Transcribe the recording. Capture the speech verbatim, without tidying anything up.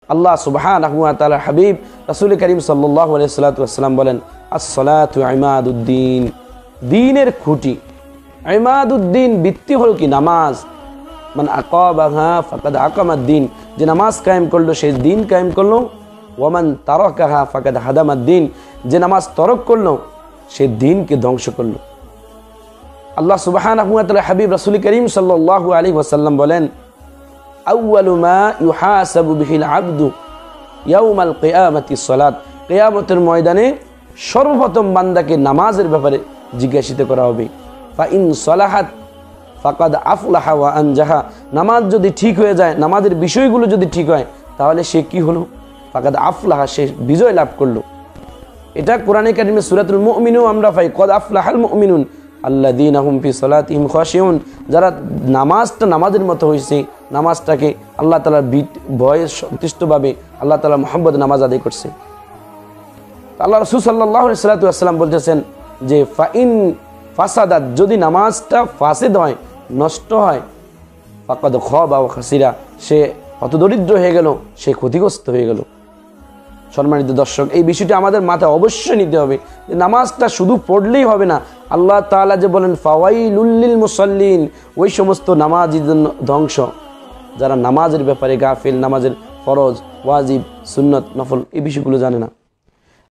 আল্লাহ সুবহানাহু ওয়া তাআলার হাবিব রাসূল করিম সাল্লাল্লাহু আলাইহি ওয়াসাল্লাম বলেন, আসসালাতু ইমাদুদ্দিন, দ্বীনের খুঁটি। ইমাদুদ্দিন ভিত্তি হলো কি? নামাজ। মান আকাবাহা ফাকাদ আকামাদ্দিন, যে নামাজ কায়েম করলো সে দ্বীন কায়েম করলো। ওয়ামান তারাকাহা ফাকাদ হাদামাদ্দিন, যে নামাজ তরক করলো সে দ্বীনকে ধ্বংস করলো। আল্লাহ সুবহানাহু ওয়া তাআলা হাবিব রাসূল করিম সাল্লাল্লাহু আলাইহি ওয়াসাল্লাম বলেন, আউয়ালু মা ইউহাসাবু বিহিল আবদু ইয়াউমাল কিয়ামাতিস সালাত, কিয়ামতের ময়দানে সর্বপ্রথম বান্দাকে নামাজের ব্যাপারে জিজ্ঞাসিত করা হবে। ফা ইন সালাহাত ফাকাদ আফলাহা ওয়া আনজাহা, নামাজ যদি ঠিক হয়ে যায়, নামাজের বিষয়গুলো যদি ঠিক হয়, তাহলে সে কি হলো? ফাকাদ আফলাহা, সে বিজয় লাভ করলো। এটা কোরআনে কারিমে সূরাতুল মুমিনুন আমরা পাই, কদ আফলাহাল মুমিনুন আল্লাযীনা হুম ফি সালাতিহিম খাশিউন, যারা নামাজটা নামাজের মতো হয়েছে, নামাজটাকে আল্লাহ তাআলার ভয়ে সন্তুষ্টভাবে আল্লাহ তাআলা মুহাম্মদ নামাজ আদায় করছে। আল্লাহ রাসূল সাল্লাল্লাহু আলাইহি ওয়াসাল্লাম বলতেছেন যে ফাইন ফাসাদাত, যদি নামাজটা ফাসিদ হয়, নষ্ট হয়, ফাকাদ খাবা ওয়া খাসিরা, সে হতদরিদ্র হয়ে গেল, সে ক্ষতিগ্রস্ত হয়ে গেল। সম্মানিত দর্শক, এই বিষয়টি আমাদের মাথায় অবশ্যই নিতে হবে যে নামাজটা শুধু পড়লেই হবে না। আল্লাহ তাআলা যে বলেন ফাওয়াইলুল লিল মুসাল্লিন, ওই সমস্ত নামাজীর জন্য ধ্বংস যারা নামাজের ব্যাপারে গাফিল, নামাজের ফরজ, ওয়াজিব, সুন্নত, নফল এই বিষয়গুলো জানে না।